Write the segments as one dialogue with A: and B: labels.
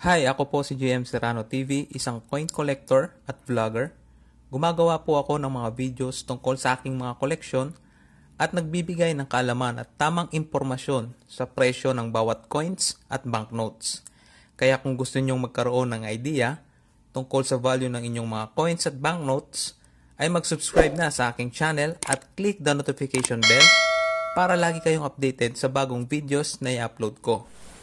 A: Hi, ako po si GM Serrano TV, isang coin collector at vlogger. Gumagawa po ako ng mga videos tungkol sa aking mga koleksyon at nagbibigay ng kaalaman at tamang impormasyon sa presyo ng bawat coins at banknotes. Kaya kung gusto nyong magkaroon ng idea tungkol sa value ng inyong mga coins at banknotes, ay mag-subscribe na sa aking channel at click the notification bell para lagi kayong updated sa bagong videos na i-upload ko.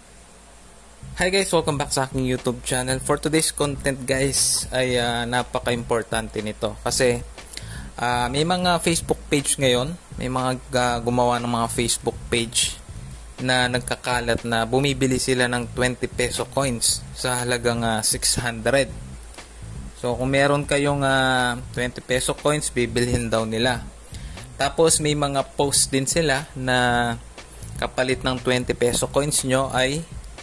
A: Hi guys, welcome back sa aking YouTube channel. For today's content guys ay napaka-importante nito kasi may mga Facebook page ngayon, may mga gumawa ng mga Facebook page na nagkakalat na bumibili sila ng 20 peso coins sa halagang 600. So kung meron kayong 20 peso coins, bibilhin daw nila. Tapos may mga post din sila na kapalit ng 20 peso coins nyo ay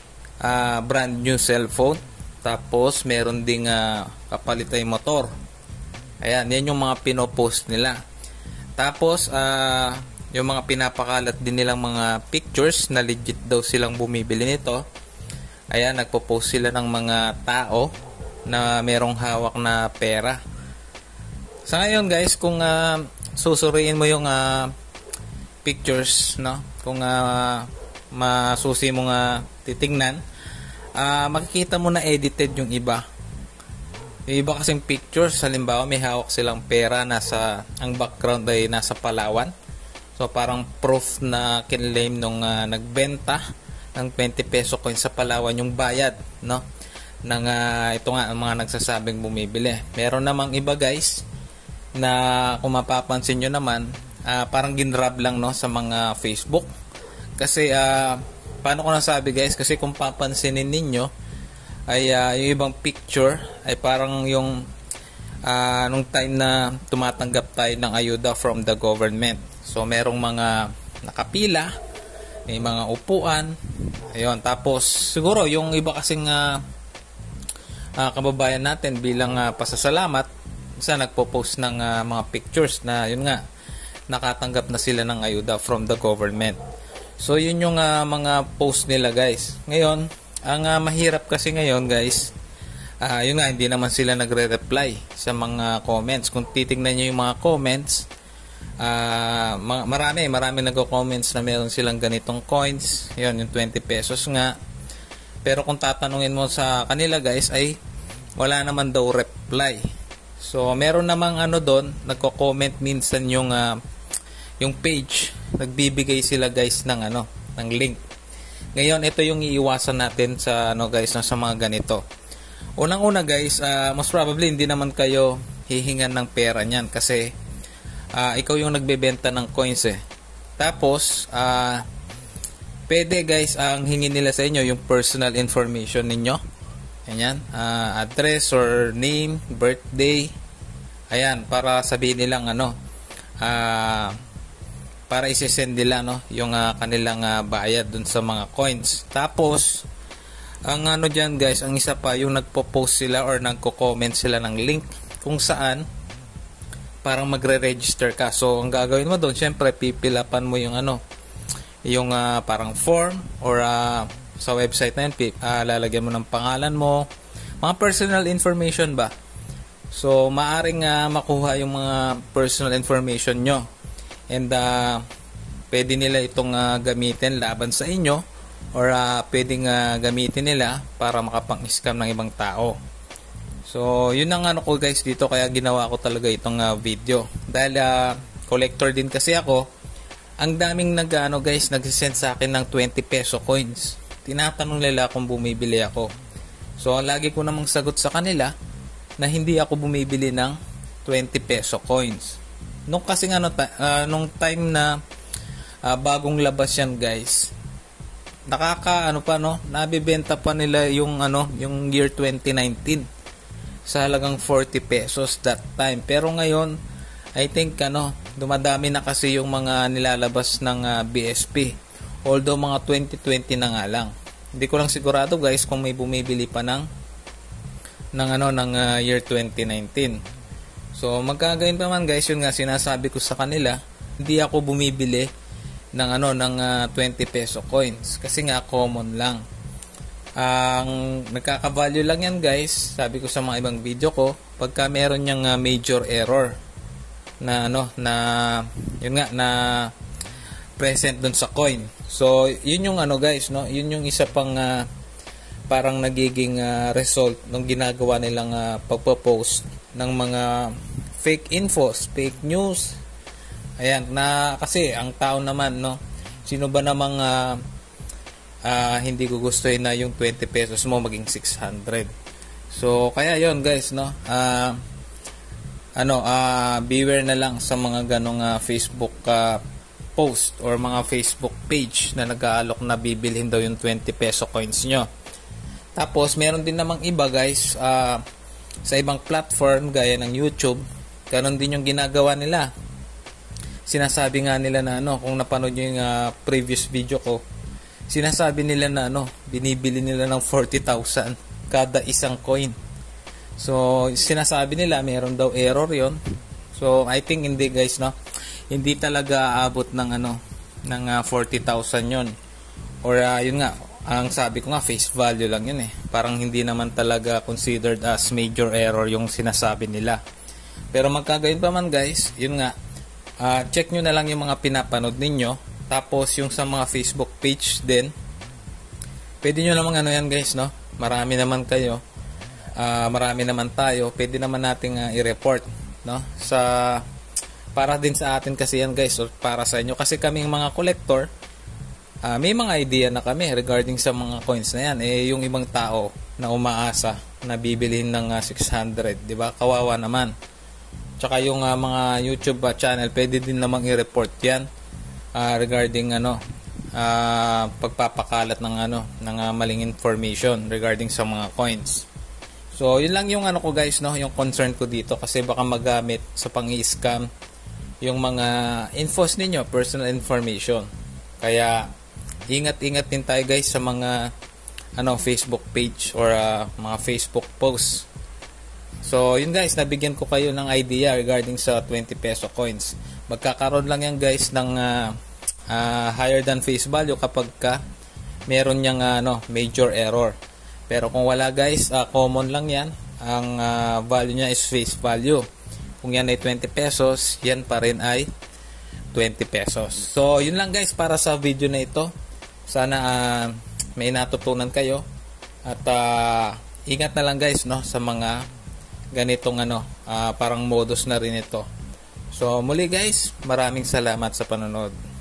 A: brand new cellphone. Tapos meron ding kapalit ay motor. Ayan, yan yung mga pinopost nila. Tapos yung mga pinapakalat din nilang mga pictures na legit daw silang bumibili nito. Ayan, nagpo-post sila ng mga tao na merong hawak na pera. Sa ngayon guys, kung susuriin mo yung pictures, no, kung masusi mo titingnan, makikita mo na edited yung iba. Yung iba kasing pictures, halimbawa may hawak silang pera, ang background ay nasa Palawan. So parang proof na kinlaim nung nagbenta ng 20 peso coin sa Palawan yung bayad, no, ng ito nga ang mga nagsasabing bumibili. Meron namang iba guys na kung mapapansin nyo naman, parang ginrab lang, no, sa mga Facebook. Kasi paano ko nasabi guys, kasi kung papansinin ninyo ay yung ibang picture ay parang yung nung time na tumatanggap tayo ng ayuda from the government. So merong mga nakapila, may mga upuan, ayun. Tapos siguro yung iba kasing kababayan natin bilang pasasalamat, isa nagpo-post ng mga pictures na yun nga, nakatanggap na sila ng ayuda from the government. So yun yung mga post nila guys. Ngayon, ang mahirap kasi ngayon guys, yun nga, hindi naman sila nagre-reply sa mga comments. Kung titingnan nyo yung mga comments, marami nagko-comments na meron silang ganitong coins. Yun, yung 20 pesos nga. Pero kung tatanungin mo sa kanila guys, ay wala naman daw reply. So meron namang doon, nagko-comment minsan yung page, nagbibigay sila guys ng ng link. Ngayon, ito yung iiwasan natin sa guys, sa mga ganito. Unang-una guys, most probably hindi naman kayo hihingan ng pera niyan kasi ikaw yung nagbebenta ng coins eh. Tapos pwede guys, ang hingin nila sa inyo yung personal information ninyo. Ayan, address or name, birthday. Ayan, para sabihin nilang para isi-send nila yung kanilang bayad dun sa mga coins. Tapos ang dyan guys, ang isa pa, yung nagpo-post sila or nagko-comment sila ng link kung saan parang magre-register ka. So ang gagawin mo doon, syempre pipilapan mo yung yung parang form or sa website na yun, lalagyan mo ng pangalan mo, mga personal information ba. So maaring makuha yung mga personal information nyo. And pwede nila itong gamitin laban sa inyo or pwedeng gamitin nila para makapang-scam ng ibang tao. So yun ang ko guys dito, kaya ginawa ko talaga itong video. Dahil collector din kasi ako, ang daming guys nagsisend sa akin ng 20 peso coins. Tinatanong nila kung bumibili ako. So lagi ko namang sagot sa kanila na hindi ako bumibili ng 20 peso coins. Nung kasi nung time na bagong labas yan guys, nabibenta pa nila yung yung year 2019 sa halagang 40 pesos that time. Pero ngayon, I think dumadami na kasi yung mga nilalabas ng BSP. Although mga 2020 na nga lang. Hindi ko lang sigurado guys kung may bumibili pa ng year 2019. So magkagayon pa man guys, yun nga sinasabi ko sa kanila, hindi ako bumibili ng 20 peso coins kasi nga common lang. Ang nagkaka-value lang yan guys, sabi ko sa mga ibang video ko, pagka meron niyang major error na yun nga na present dun sa coin. So yun yung guys, no, yun yung isa pang parang nagiging result ng ginagawa nilang pagpo-post ng mga fake infos, fake news. Ayan, na kasi ang tao naman, no, sino ba namang hindi gugustuhin na yung 20 pesos mo maging 600. So kaya yon guys, no, beware na lang sa mga ganong Facebook post or mga Facebook page na nag-aalok na bibilhin daw yung 20 peso coins nyo. Tapos meron din namang iba guys, sa ibang platform gaya ng YouTube, ganon din yung ginagawa nila. Sinasabi nga nila na kung napanood nyo yung previous video ko, sinasabi nila na binibili nila ng 40,000 kada isang coin. So sinasabi nila meron daw error yon. So I think hindi guys, no, hindi talaga aabot ng ng 40,000 yon. Or yun nga, ang sabi ko nga face value lang yun Parang hindi naman talaga considered as major error yung sinasabi nila. Pero magkagayon pa man guys, yun nga, check nyo na lang yung mga pinapanood ninyo. Tapos yung sa mga Facebook page din, pwede nyo namang yan guys, no, marami naman kayo, marami naman tayo, pwede naman nating i-report, no, para din sa atin kasi yan guys, or para sa inyo, kasi kaming mga collector, may mga idea na kami regarding sa mga coins na yan. Yung ibang tao na umaasa na bibilihin ng 600, di ba, kawawa naman. Tsaka yung mga YouTube channel, pwede din namang i-report yan regarding pagpapakalat ng ng maling information regarding sa mga coins. So yun lang yung ko guys, no, yung concern ko dito, kasi baka magamit sa pang-i-scam yung mga infos ninyo, personal information. Kaya ingat-ingat din tayo guys sa mga Facebook page or mga Facebook posts. So yun guys, nabigyan ko kayo ng idea regarding sa 20 peso coins. Magkakaroon lang yan guys ng higher than face value kapag meron niyang major error. Pero kung wala guys, common lang yan. Ang value niya is face value. Kung yan ay 20 pesos, yan pa rin ay 20 pesos. So yun lang guys para sa video na ito. Sana may natutunan kayo. At ingat na lang guys, no, sa mga ganitong parang modus na rin ito. So muli guys, maraming salamat sa panonood.